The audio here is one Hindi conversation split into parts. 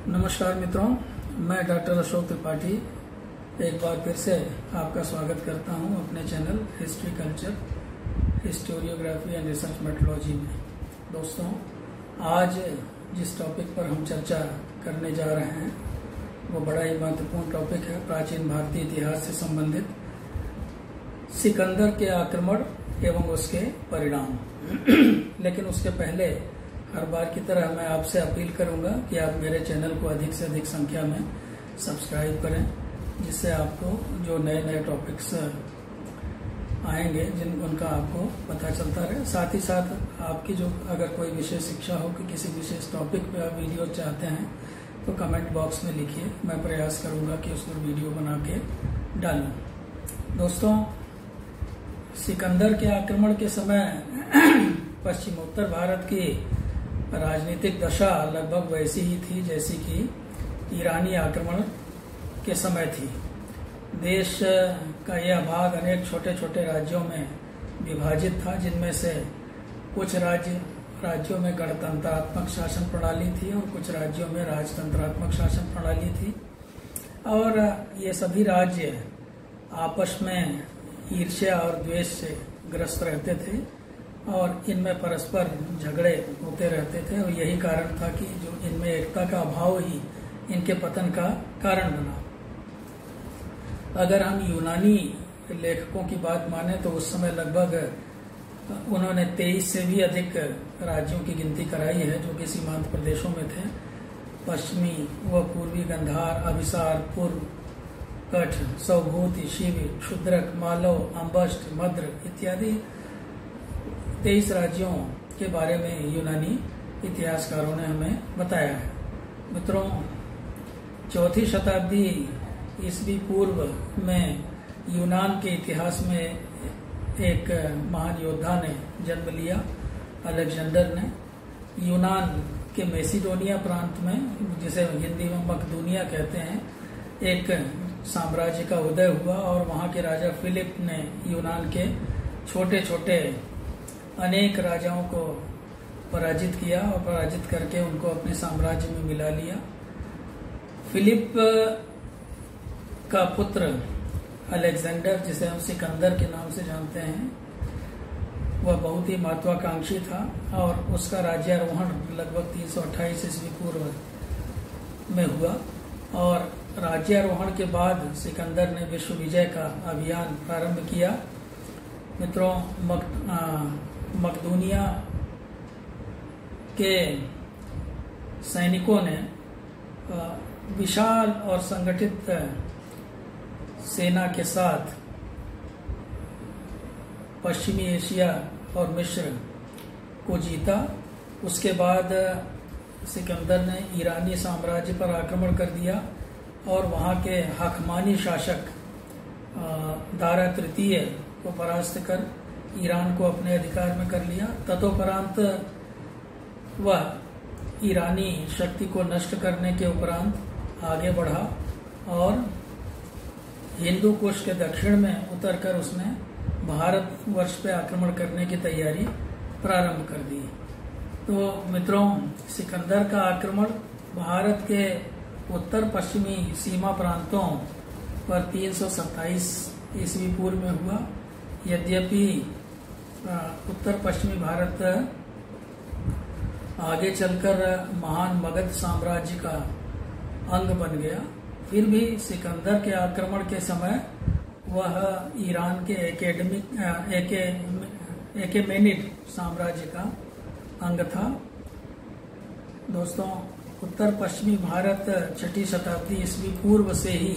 नमस्कार मित्रों, मैं डॉक्टर अशोक त्रिपाठी एक बार फिर से आपका स्वागत करता हूं अपने channel history culture historiography and research methodology में। दोस्तों, आज जिस टॉपिक पर हम चर्चा करने जा रहे हैं वो बड़ा ही महत्वपूर्ण टॉपिक है। प्राचीन भारतीय इतिहास से संबंधित सिकंदर के आक्रमण एवं उसके परिणाम। लेकिन उसके पहले हर बार की तरह मैं आपसे अपील करूंगा कि आप मेरे चैनल को अधिक से अधिक संख्या में सब्सक्राइब करें, जिससे आपको जो नए नए टॉपिक्स आएंगे उनका आपको पता चलता रहे। साथ ही साथ आपकी जो अगर कोई विशेष शिक्षा हो कि किसी विशेष टॉपिक पे आप वीडियो चाहते हैं तो कमेंट बॉक्स में लिखिए, मैं प्रयास करूंगा कि उस पर वीडियो बना के डालूं। दोस्तों, सिकंदर के आक्रमण के समय पश्चिमोत्तर भारत की राजनीतिक दशा लगभग वैसी ही थी जैसी कि ईरानी आक्रमण के समय थी। देश का यह भाग अनेक छोटे छोटे राज्यों में विभाजित था, जिनमें से कुछ राज्यों में गणतंत्रात्मक शासन प्रणाली थी और कुछ राज्यों में राजतंत्रात्मक शासन प्रणाली थी। और ये सभी राज्य आपस में ईर्ष्या और द्वेष से ग्रस्त रहते थे और इनमें परस्पर झगड़े होते रहते थे, और यही कारण था कि जो इनमें एकता का अभाव ही इनके पतन का कारण बना। अगर हम यूनानी लेखकों की बात माने तो उस समय लगभग उन्होंने 23 से भी अधिक राज्यों की गिनती कराई है जो कि सीमांत प्रदेशों में थे। पश्चिमी व पूर्वी गंधार, अभिसार, पूर्व कठ, सौभूति, शिव, क्षुद्रक, मालव, अम्बष्ट, मद्र इत्यादि 23 राज्यों के बारे में यूनानी इतिहासकारों ने हमें बताया है। मित्रों, 4वीं शताब्दी ईस्वी पूर्व में यूनान के इतिहास में एक महान योद्धा ने जन्म लिया, अलेक्जेंडर ने। यूनान के मैसिडोनिया प्रांत में, जिसे हिंदी में मकदूनिया कहते हैं, एक साम्राज्य का उदय हुआ और वहां के राजा फिलिप ने यूनान के छोटे छोटे अनेक राजाओं को पराजित किया और पराजित करके उनको अपने साम्राज्य में मिला लिया। फिलिप का पुत्र अलेक्जेंडर, जिसे हम सिकंदर के नाम से जानते हैं, वह बहुत ही महत्वाकांक्षी था और उसका राज्यारोहण लगभग 328 ईस्वी पूर्व में हुआ। और राज्यारोहण के बाद सिकंदर ने विश्व विजय का अभियान प्रारंभ किया। मित्रों, मकदूनिया के सैनिकों ने विशाल और संगठित सेना के साथ पश्चिमी एशिया और मिस्र को जीता। उसके बाद सिकंदर ने ईरानी साम्राज्य पर आक्रमण कर दिया और वहां के हकमानी शासक दारा तृतीय को परास्त कर ईरान को अपने अधिकार में कर लिया। तदोपरांत वह ईरानी शक्ति को नष्ट करने के उपरांत आगे बढ़ा और हिंदू कुश के दक्षिण में उतरकर उसने भारतवर्ष पे आक्रमण करने की तैयारी प्रारंभ कर दी। तो मित्रों, सिकंदर का आक्रमण भारत के उत्तर पश्चिमी सीमा प्रांतों पर 327 ईस्वी पूर्व में हुआ। यद्यपि उत्तर पश्चिमी भारत आगे चलकर महान मगध साम्राज्य का अंग बन गया, फिर भी सिकंदर के आक्रमण के समय वह ईरान के एकेमेनिड साम्राज्य का अंग था। दोस्तों, उत्तर पश्चिमी भारत 6वीं शताब्दी ईस्वी पूर्व से ही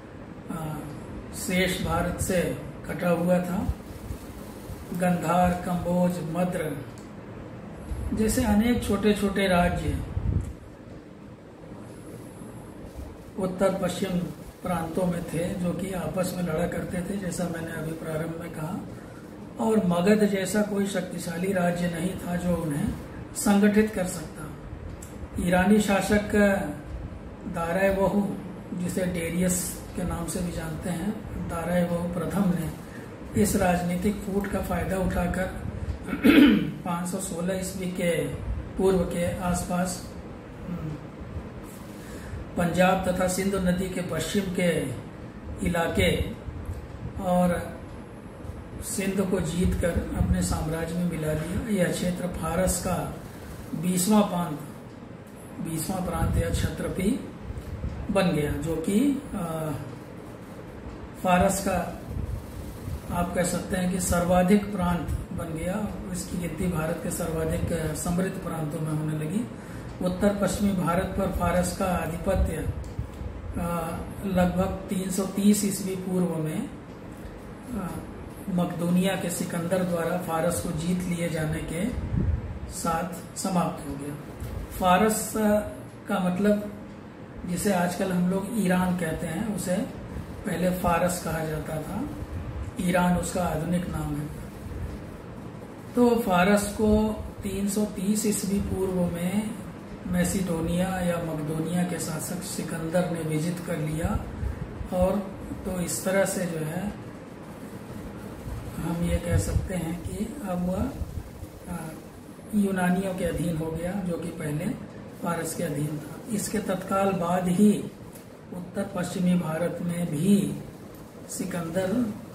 शेष भारत से कटा हुआ था। गंधार, कंबोज, मद्र जैसे अनेक छोटे छोटे राज्य उत्तर पश्चिम प्रांतों में थे जो कि आपस में लड़ा करते थे, जैसा मैंने अभी प्रारंभ में कहा। और मगध जैसा कोई शक्तिशाली राज्य नहीं था जो उन्हें संगठित कर सकता। ईरानी शासक दाराएवहु, जिसे डेरियस के नाम से भी जानते हैं, दाराएवहु प्रथम ने इस राजनीतिक फूट का फायदा उठाकर 516 ईस्वी के पूर्व के आसपास पंजाब तथा सिंधु नदी के पश्चिम के इलाके और सिंध को जीतकर अपने साम्राज्य में मिला लिया। यह क्षेत्र फारस का 20वां प्रांत या क्षत्रपी बन गया, जो कि फारस का आप कह सकते हैं कि सर्वाधिक प्रांत बन गया। इसकी गिनती भारत के सर्वाधिक समृद्ध प्रांतों में होने लगी। उत्तर पश्चिमी भारत पर फारस का आधिपत्य लगभग 330 ईस्वी पूर्व में मकदूनिया के सिकंदर द्वारा फारस को जीत लिए जाने के साथ समाप्त हो गया। फारस का मतलब जिसे आजकल हम लोग ईरान कहते हैं, उसे पहले फारस कहा जाता था। ईरान उसका आधुनिक नाम है। तो फारस को 330 ईस्वी पूर्व में मैसिडोनिया या मकदोनिया के शासक सिकंदर ने विजित कर लिया, और तो इस तरह से जो है हम ये कह सकते हैं कि अब वह यूनानियों के अधीन हो गया, जो कि पहले फारस के अधीन था। इसके तत्काल बाद ही उत्तर पश्चिमी भारत में भी सिकंदर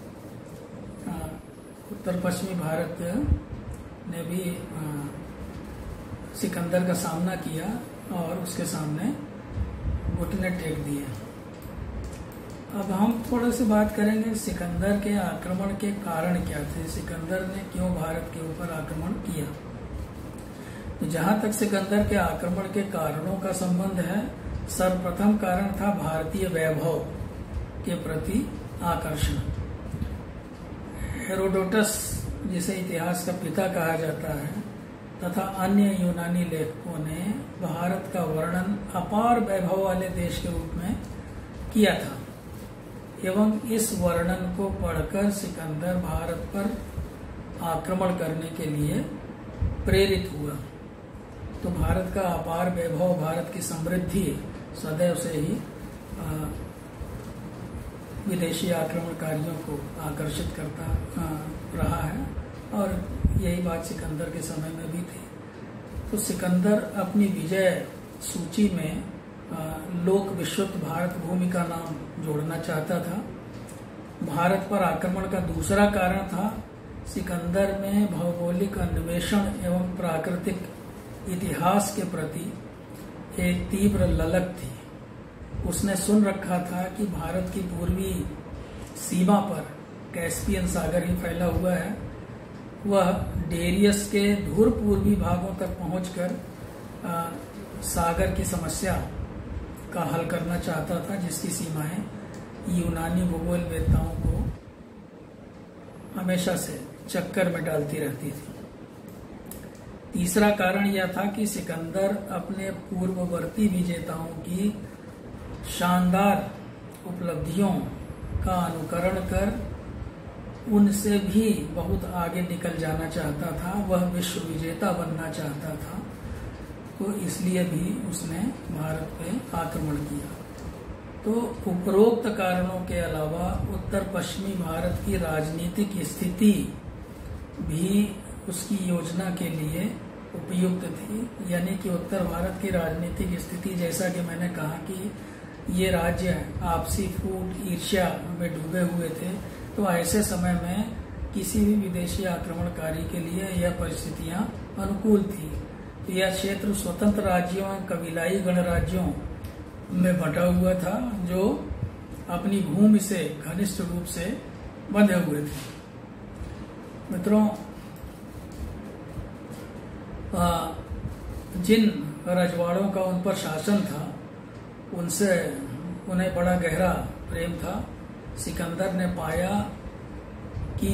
उत्तर पश्चिमी भारत ने भी सिकंदर का सामना किया और उसके सामने घुटने टेक दिए। अब हम थोड़ा सी बात करेंगे सिकंदर के आक्रमण के कारण क्या थे, सिकंदर ने क्यों भारत के ऊपर आक्रमण किया। तो जहां तक सिकंदर के आक्रमण के कारणों का संबंध है, सर्वप्रथम कारण था भारतीय वैभव के प्रति आकर्षण। हेरोडोटस, जिसे इतिहास का पिता कहा जाता है, तथा अन्य यूनानी लेखकों ने भारत का वर्णन अपार वैभव वाले देश के रूप में किया था, एवं इस वर्णन को पढ़कर सिकंदर भारत पर आक्रमण करने के लिए प्रेरित हुआ। तो भारत का अपार वैभव, भारत की समृद्धि सदैव से ही विदेशी आक्रमणकारियों को आकर्षित करता रहा है, और यही बात सिकंदर के समय में भी थी। तो सिकंदर अपनी विजय सूची में लोक विशुद्ध भारत भूमि का नाम जोड़ना चाहता था। भारत पर आक्रमण का दूसरा कारण था सिकंदर में भौगोलिक अन्वेषण एवं प्राकृतिक इतिहास के प्रति एक तीव्र ललक थी। उसने सुन रखा था कि भारत की पूर्वी सीमा पर कैस्पियन सागर ही फैला हुआ है। वह डेरियस के धूर पूर्वी भागों तक पहुंचकर सागर की समस्या का हल करना चाहता था, जिसकी सीमाएं यूनानी भूगोलवेत्ताओं को हमेशा से चक्कर में डालती रहती थी। तीसरा कारण यह था कि सिकंदर अपने पूर्ववर्ती विजेताओं की शानदार उपलब्धियों का अनुकरण कर उनसे भी बहुत आगे निकल जाना चाहता था। वह विश्व विजेता बनना चाहता था, तो इसलिए भी उसने भारत पे आक्रमण किया। तो उपरोक्त कारणों के अलावा उत्तर पश्चिमी भारत की राजनीतिक स्थिति भी उसकी योजना के लिए उपयुक्त थी। यानी कि उत्तर भारत की राजनीतिक स्थिति, जैसा कि मैंने कहा कि ये राज्य आपसी फूट ईर्ष्या में डूबे हुए थे, तो ऐसे समय में किसी भी विदेशी आक्रमणकारी के लिए यह परिस्थितियां अनुकूल थी। तो यह क्षेत्र स्वतंत्र राज्यों और कबीलाई गणराज्यों में बंटा हुआ था, जो अपनी भूमि से घनिष्ठ रूप से बंधे हुए थे। मित्रों, जिन रजवाड़ों का उन पर शासन था, उनसे उन्हें बड़ा गहरा प्रेम था। सिकंदर ने पाया कि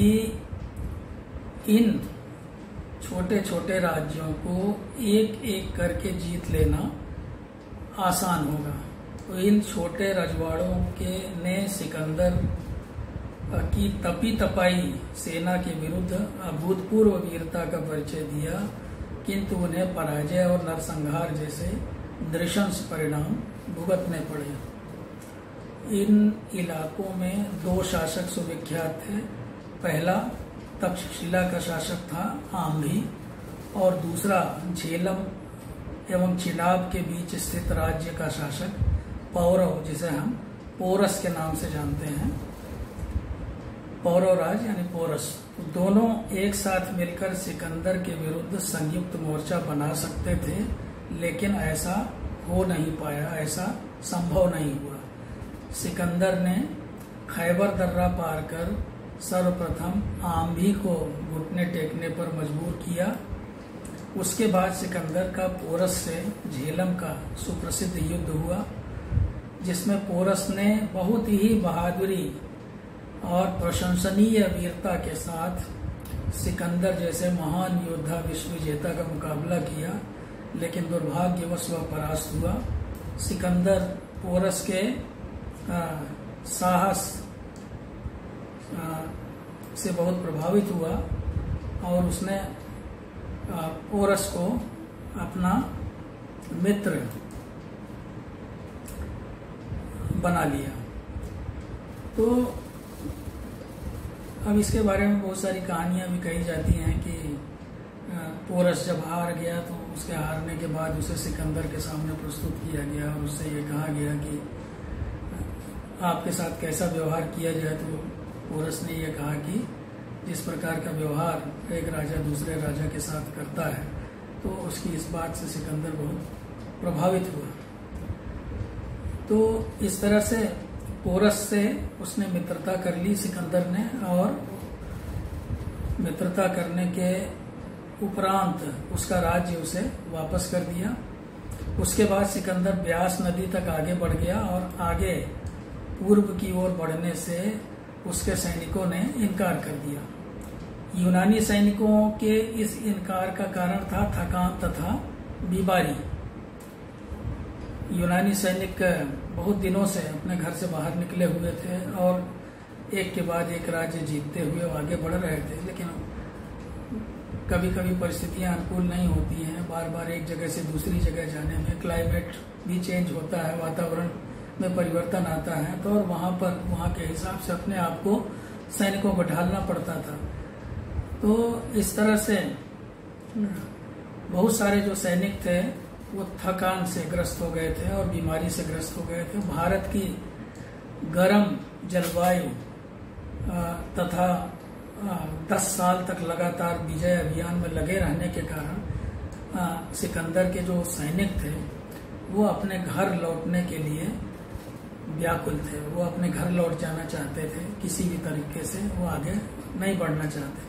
इन छोटे छोटे राज्यों को एक एक करके जीत लेना आसान होगा। तो इन छोटे रजवाड़ों के ने सिकंदर की तपी तपाई सेना के विरुद्ध अभूतपूर्व वीरता का परिचय दिया, किंतु उन्हें पराजय और नरसंहार जैसे नृशंस परिणाम भुगतने पड़े। इन इलाकों में दो शासक सुविख्यात थे। पहला तक्षशिला का शासक था आंभी, और दूसरा झेलम एवं चिनाब के बीच स्थित राज्य का शासक पौरव, जिसे हम पोरस के नाम से जानते हैं, पौरव राज यानी पोरस, दोनों एक साथ मिलकर सिकंदर के विरुद्ध संयुक्त मोर्चा बना सकते थे, लेकिन ऐसा हो नहीं पाया, ऐसा संभव नहीं हुआ। सिकंदर ने खैबर दर्रा पार कर सर्वप्रथम आंभी को घुटने टेकने पर मजबूर किया। उसके बाद सिकंदर का पोरस से झेलम का सुप्रसिद्ध युद्ध हुआ, जिसमें पोरस ने बहुत ही बहादुरी और प्रशंसनीय वीरता के साथ सिकंदर जैसे महान योद्धा विश्व विजेता का मुकाबला किया, लेकिन दुर्भाग्यवश वह परास्त हुआ। सिकंदर पोरस के साहस से बहुत प्रभावित हुआ और उसने पोरस को अपना मित्र बना लिया। तो अब इसके बारे में बहुत सारी कहानियां भी कही जाती हैं कि पोरस जब हार गया तो उसके हारने के बाद उसे सिकंदर के सामने प्रस्तुत किया गया और उससे ये कहा गया कि आपके साथ कैसा व्यवहार किया जाए। तो पोरस ने ये कहा कि जिस प्रकार का व्यवहार एक राजा दूसरे राजा के साथ करता है, तो उसकी इस बात से सिकंदर बहुत प्रभावित हुआ। तो इस तरह से पोरस से उसने मित्रता कर ली सिकंदर ने, और मित्रता करने के उपरांत उसका राज्य उसे वापस कर दिया। उसके बाद सिकंदर ब्यास नदी तक आगे बढ़ गया और आगे पूर्व की ओर बढ़ने से उसके सैनिकों ने इनकार कर दिया। यूनानी सैनिकों के इस इनकार का कारण था थकान तथा बीमारी। यूनानी सैनिक बहुत दिनों से अपने घर से बाहर निकले हुए थे और एक के बाद एक राज्य जीतते हुए आगे बढ़ रहे थे, लेकिन कभी कभी परिस्थितियां अनुकूल नहीं होती हैं। बार बार एक जगह से दूसरी जगह जाने में क्लाइमेट भी चेंज होता है, वातावरण में परिवर्तन आता है, तो और वहां के हिसाब से अपने आप को सैनिकों को ढालना पड़ता था। तो इस तरह से बहुत सारे जो सैनिक थे वो थकान से ग्रस्त हो गए थे और बीमारी से ग्रस्त हो गए थे। भारत की गर्म जलवायु तथा 10 साल तक लगातार विजय अभियान में लगे रहने के कारण सिकंदर के जो सैनिक थे वो अपने घर लौटने के लिए व्याकुल थे। वो अपने घर लौट जाना चाहते थे, किसी भी तरीके से वो आगे नहीं बढ़ना चाहते थे।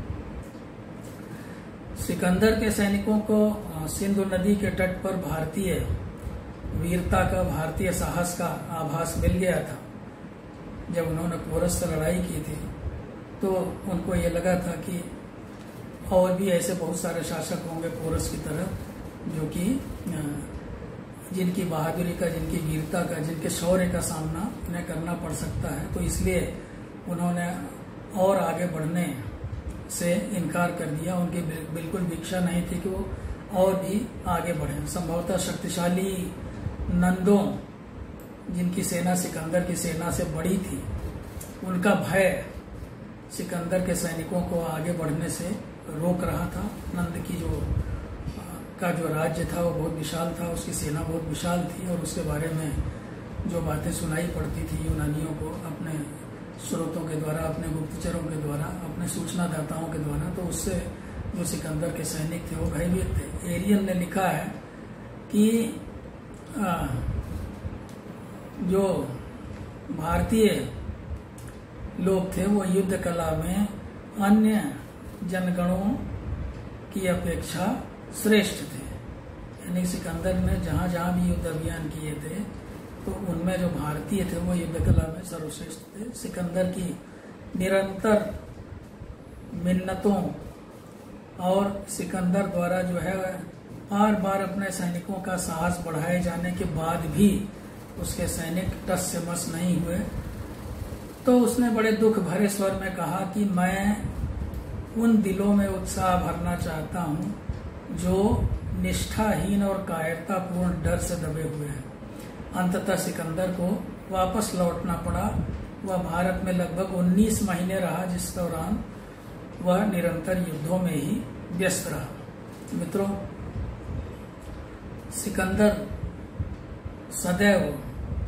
सिकंदर के सैनिकों को सिंधु नदी के तट पर भारतीय वीरता का, भारतीय साहस का आभास मिल गया था। जब उन्होंने पोरस से लड़ाई की थी तो उनको ये लगा था कि और भी ऐसे बहुत सारे शासक होंगे पोरस की तरह, जो कि जिनकी बहादुरी का, जिनकी वीरता का, जिनके शौर्य का सामना उन्हें करना पड़ सकता है। तो इसलिए उन्होंने और आगे बढ़ने से इनकार कर दिया। उनकी बिल्कुल भी इच्छा नहीं थी कि वो और भी आगे बढ़े। संभवतः शक्तिशाली नंदों, जिनकी सेना सिकंदर की सेना से बड़ी थी, उनका भय सिकंदर के सैनिकों को आगे बढ़ने से रोक रहा था। नंद की जो राज्य था वो बहुत विशाल था, उसकी सेना बहुत विशाल थी और उसके बारे में जो बातें सुनाई पड़ती थी यूनानियों को अपने स्रोतों के द्वारा, अपने गुप्तचरों के द्वारा, अपने सूचनादाताओं के द्वारा, तो उससे जो सिकंदर के सैनिक थे वो भयभीत थे। एरियन ने लिखा है कि जो भारतीय लोग थे वो युद्ध कला में अन्य जनगणों की अपेक्षा श्रेष्ठ थे। यानी सिकंदर ने जहां जहां भी युद्ध अभियान किए थे तो उनमें जो भारतीय थे वो युद्ध कला में सर्वश्रेष्ठ थे। सिकंदर की निरंतर मिन्नतों और सिकंदर द्वारा जो है बार बार अपने सैनिकों का साहस बढ़ाए जाने के बाद भी उसके सैनिक टस से मस नहीं हुए। तो उसने बड़े दुख भरे स्वर में कहा कि मैं उन दिलों में उत्साह भरना चाहता हूं जो निष्ठाहीन और कायरतापूर्ण डर से दबे हुए हैं। अंततः सिकंदर को वापस लौटना पड़ा। वह भारत में लगभग 19 महीने रहा, जिस दौरान वह निरंतर युद्धों में ही व्यस्त रहा। मित्रों, सिकंदर सदैव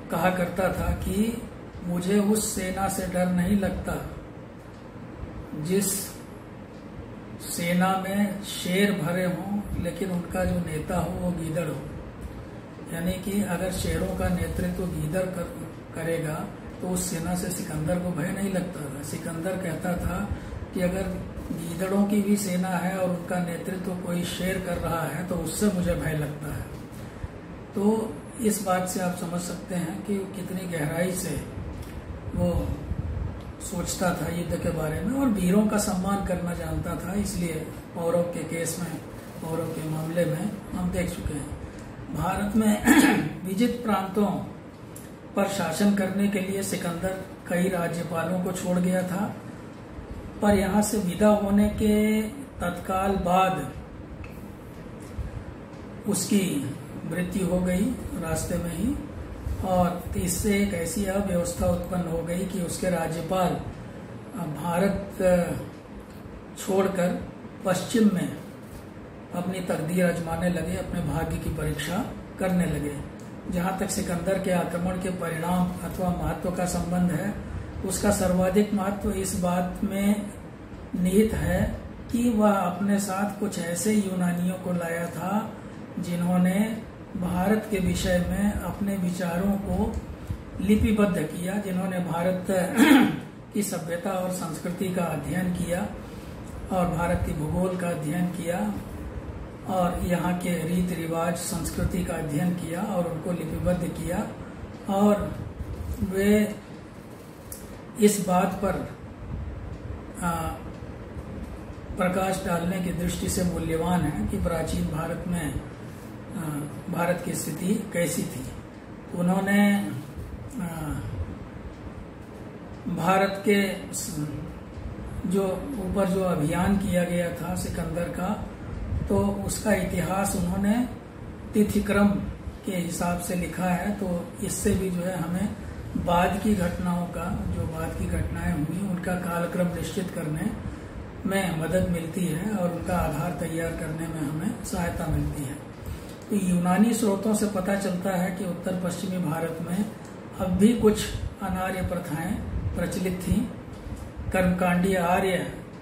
कहा करता था कि मुझे उस सेना से डर नहीं लगता जिस सेना में शेर भरे हों लेकिन उनका जो नेता हो वो गीदड़ हो। यानी कि अगर शेरों का नेतृत्व गीदड़ करेगा तो उस सेना से सिकंदर को भय नहीं लगता था। सिकंदर कहता था कि अगर गीदड़ों की भी सेना है और उनका नेतृत्व कोई शेर कर रहा है तो उससे मुझे भय लगता है। तो इस बात से आप समझ सकते हैं कि कितनी गहराई से वो सोचता था युद्ध के बारे में और वीरों का सम्मान करना जानता था। इसलिए पौरव के केस में, पौरव के मामले में हम देख चुके हैं। भारत में विजित प्रांतों पर शासन करने के लिए सिकंदर कई राज्यपालों को छोड़ गया था, पर यहाँ से विदा होने के तत्काल बाद उसकी मृत्यु हो गई रास्ते में ही, और इससे एक ऐसी अव्यवस्था उत्पन्न हो गई कि उसके राज्यपाल भारत छोड़कर पश्चिम में अपनी तकदीर आजमाने लगे, अपने भाग्य की परीक्षा करने लगे। जहाँ तक सिकंदर के आक्रमण के परिणाम अथवा महत्व का संबंध है, उसका सर्वाधिक महत्व इस बात में निहित है कि वह अपने साथ कुछ ऐसे यूनानियों को लाया था जिन्होंने भारत के विषय में अपने विचारों को लिपिबद्ध किया, जिन्होंने भारत की सभ्यता और संस्कृति का अध्ययन किया और भारत की भूगोल का अध्ययन किया और यहाँ के रीति रिवाज संस्कृति का अध्ययन किया और उनको लिपिबद्ध किया। और वे इस बात पर प्रकाश डालने की दृष्टि से मूल्यवान है कि प्राचीन भारत में भारत की स्थिति कैसी थी। उन्होंने भारत के जो ऊपर जो अभियान किया गया था सिकंदर का, तो उसका इतिहास उन्होंने तिथिक्रम के हिसाब से लिखा है। तो इससे भी जो है हमें बाद की घटनाओं का, जो बाद की घटनाएं हुई उनका कालक्रम निश्चित करने में मदद मिलती है और उनका आधार तैयार करने में हमें सहायता मिलती है। तो यूनानी स्रोतों से पता चलता है कि उत्तर पश्चिमी भारत में अब भी कुछ अनार्य प्रथाएं प्रचलित थीं। कर्मकांडीय आर्य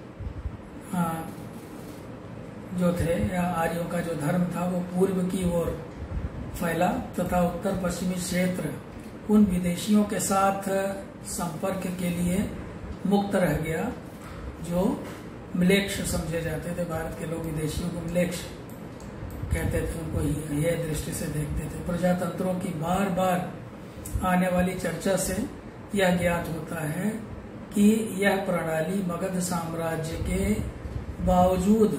जो थे या आर्यों का जो धर्म था वो पूर्व की ओर फैला तथा उत्तर पश्चिमी क्षेत्र उन विदेशियों के साथ संपर्क के लिए मुक्त रह गया जो म्लेच्छ समझे जाते थे। भारत के लोग विदेशियों को म्लेच्छ कहते थे, उनको यह दृष्टि से देखते थे। प्रजातंत्रों की बार बार आने वाली चर्चा से यह ज्ञात होता है कि यह प्रणाली मगध साम्राज्य के बावजूद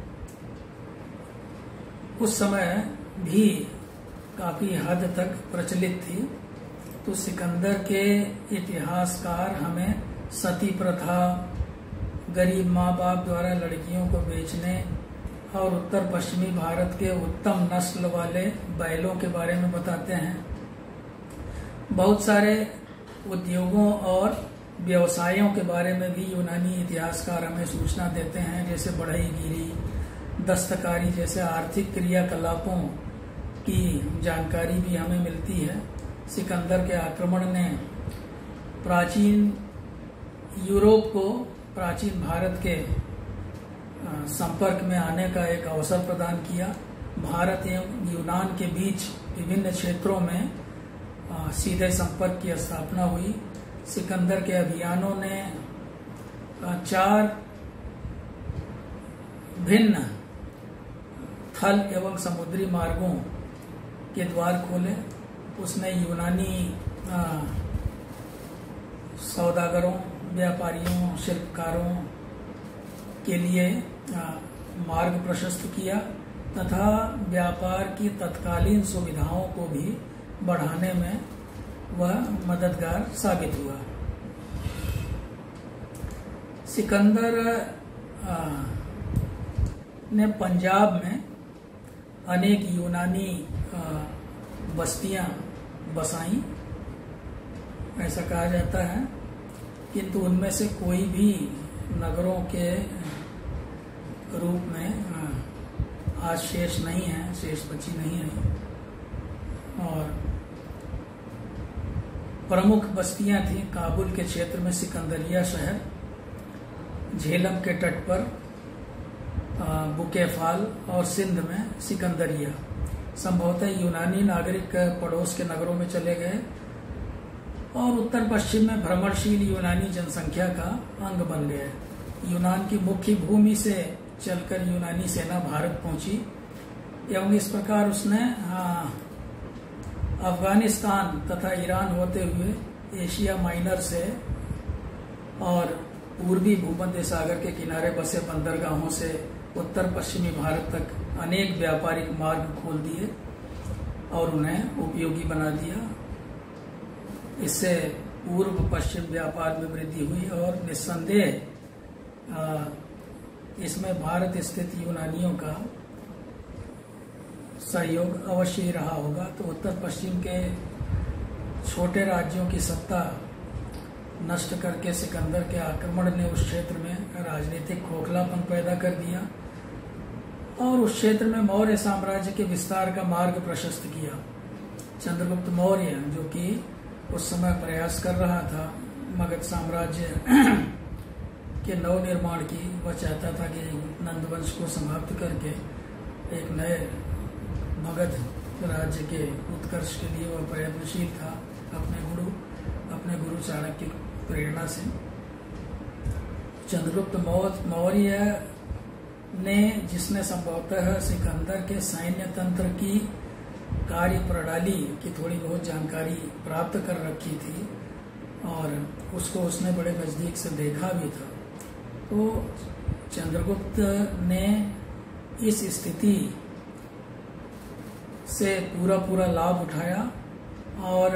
उस समय भी काफी हद तक प्रचलित थी। तो सिकंदर के इतिहासकार हमें सती प्रथा, गरीब माँ बाप द्वारा लड़कियों को बेचने और उत्तर पश्चिमी भारत के उत्तम नस्ल वाले बैलों के बारे में बताते हैं। बहुत सारे उद्योगों और व्यवसायों के बारे में भी यूनानी इतिहासकार हमें सूचना देते हैं, जैसे बढ़ईगिरी, दस्तकारी जैसे आर्थिक क्रियाकलापों की जानकारी भी हमें मिलती है। सिकंदर के आक्रमण ने प्राचीन यूरोप को प्राचीन भारत के संपर्क में आने का एक अवसर प्रदान किया। भारत एवं यूनान के बीच विभिन्न क्षेत्रों में सीधे संपर्क की स्थापना हुई। सिकंदर के अभियानों ने 4 भिन्न थल एवं समुद्री मार्गों के द्वार खोले। उसने यूनानी सौदागरों, व्यापारियों, शिल्पकारों के लिए मार्ग प्रशस्त किया तथा व्यापार की तत्कालीन सुविधाओं को भी बढ़ाने में वह मददगार साबित हुआ। सिकंदर ने पंजाब में अनेक यूनानी बस्तियां बसाई, ऐसा कहा जाता है, किंतु उनमें से कोई भी नगरों के रूप में आज शेष नहीं है, शेष बची नहीं है। और प्रमुख बस्तियां थीं काबुल के क्षेत्र में सिकंदरिया शहर, झेलम के तट पर बुकेफाल और सिंध में सिकंदरिया। संभवतः यूनानी नागरिक पड़ोस के नगरों में चले गए और उत्तर पश्चिम में भ्रमणशील यूनानी जनसंख्या का अंग बन गए। यूनान की मुख्य भूमि से चलकर यूनानी सेना भारत पहुंची एवं इस प्रकार उसने अफगानिस्तान तथा ईरान होते हुए एशिया माइनर से और पूर्वी भूमध्य सागर के किनारे बसे बंदरगाहों से उत्तर पश्चिमी भारत तक अनेक व्यापारिक मार्ग खोल दिए और उन्हें उपयोगी बना दिया। इससे पूर्व पश्चिम व्यापार में वृद्धि हुई और निस्संदेह इसमें भारत स्थित यूनानियों का सहयोग अवश्य ही रहा होगा। तो उत्तर पश्चिम के छोटे राज्यों की सत्ता नष्ट करके सिकंदर के आक्रमण ने उस क्षेत्र में राजनीतिक खोखलापन पैदा कर दिया और उस क्षेत्र में मौर्य साम्राज्य के विस्तार का मार्ग प्रशस्त किया। चंद्रगुप्त मौर्य, जो कि उस समय प्रयास कर रहा था मगध साम्राज्य के नवनिर्माण की, वह चाहता था कि नंदवंश को समाप्त करके एक नए मगध राज्य के उत्कर्ष के लिए वह प्रयत्नशील था अपने गुरु चाणक्य की प्रेरणा से। चंद्रगुप्त मौर्य ने, जिसने संभवतः सिकंदर के सैन्य तंत्र की कार्य प्रणाली की थोड़ी बहुत जानकारी प्राप्त कर रखी थी और उसको उसने बड़े नजदीक से देखा भी था, तो चंद्रगुप्त ने इस स्थिति से पूरा लाभ उठाया और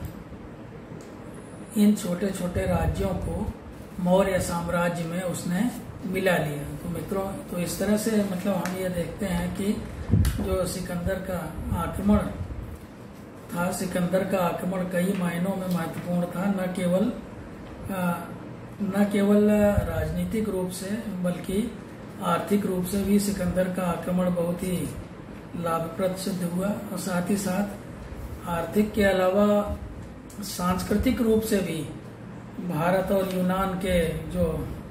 इन छोटे छोटे राज्यों को मौर्य साम्राज्य में उसने मिला लिया। तो मित्रों, तो इस तरह से मतलब हम ये देखते हैं कि जो सिकंदर का आक्रमण था, सिकंदर का आक्रमण कई मायनों में महत्वपूर्ण था। न केवल राजनीतिक रूप से बल्कि आर्थिक रूप से भी सिकंदर का आक्रमण बहुत ही लाभप्रद सिद्ध हुआ और साथ ही साथ आर्थिक के अलावा सांस्कृतिक रूप से भी भारत और यूनान के जो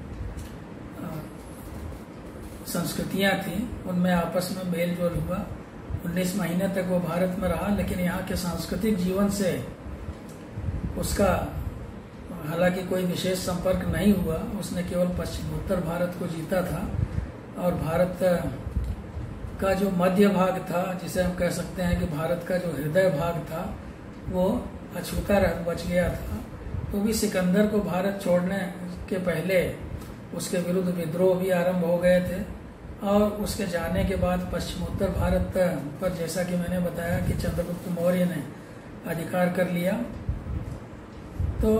संस्कृतियां थी उनमें आपस में मेल जोल हुआ। 19 महीने तक वो भारत में रहा, लेकिन यहाँ के सांस्कृतिक जीवन से उसका हालांकि कोई विशेष संपर्क नहीं हुआ। उसने केवल पश्चिमोत्तर भारत को जीता था और भारत का जो मध्य भाग था, जिसे हम कह सकते हैं कि भारत का जो हृदय भाग था, वो अछूता बच गया था। तो भी सिकंदर को भारत छोड़ने के पहले उसके विरुद्ध विद्रोह भी आरंभ हो गए थे और उसके जाने के बाद पश्चिमोत्तर भारत पर, जैसा कि मैंने बताया, कि चंद्रगुप्त मौर्य ने अधिकार कर लिया। तो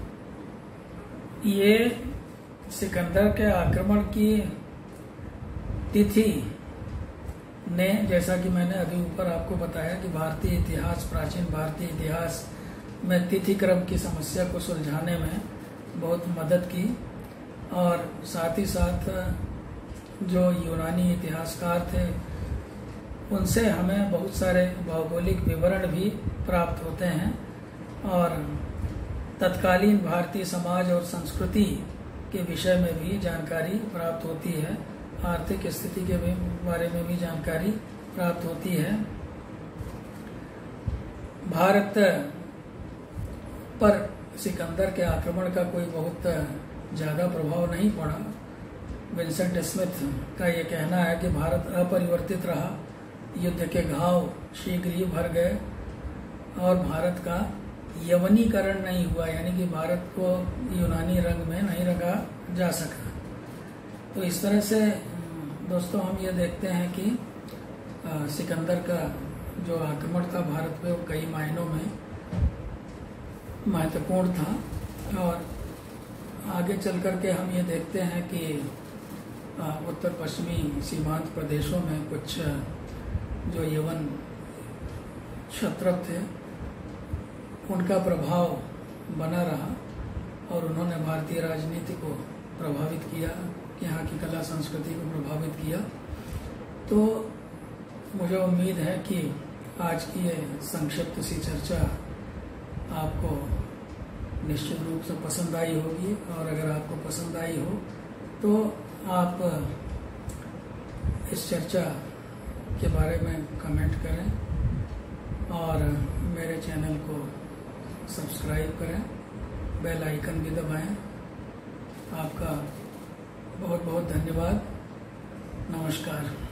ये सिकंदर के आक्रमण की तिथि ने, जैसा कि मैंने अभी ऊपर आपको बताया कि भारतीय इतिहास, प्राचीन भारतीय इतिहास में तिथि क्रम की समस्या को सुलझाने में बहुत मदद की और साथ ही साथ जो यूनानी इतिहासकार थे उनसे हमें बहुत सारे भौगोलिक विवरण भी प्राप्त होते हैं और तत्कालीन भारतीय समाज और संस्कृति के विषय में भी जानकारी प्राप्त होती है। आर्थिक स्थिति के बारे में भी जानकारी प्राप्त होती है। भारत पर सिकंदर के आक्रमण का कोई बहुत ज्यादा प्रभाव नहीं पड़ा। विंसेंट स्मिथ का ये कहना है कि भारत अपरिवर्तित रहा, युद्ध के घाव शीघ्र ही भर गए और भारत का यवनीकरण नहीं हुआ, यानी कि भारत को यूनानी रंग में नहीं रंगा जा सका। तो इस तरह से दोस्तों हम ये देखते हैं कि सिकंदर का जो आक्रमण था भारत पे वो कई मायनों में महत्वपूर्ण था और आगे चल करके हम ये देखते हैं कि उत्तर पश्चिमी सीमांत प्रदेशों में कुछ जो यवन क्षत्रप थे उनका प्रभाव बना रहा और उन्होंने भारतीय राजनीति को प्रभावित किया, यहाँ की कला संस्कृति को प्रभावित किया। तो मुझे उम्मीद है कि आज की ये संक्षिप्त सी चर्चा आपको निश्चित रूप से पसंद आई होगी। और अगर आपको पसंद आई हो तो आप इस चर्चा के बारे में कमेंट करें और मेरे चैनल को सब्सक्राइब करें, बेल आइकन भी दबाएं। आपका बहुत बहुत धन्यवाद। नमस्कार।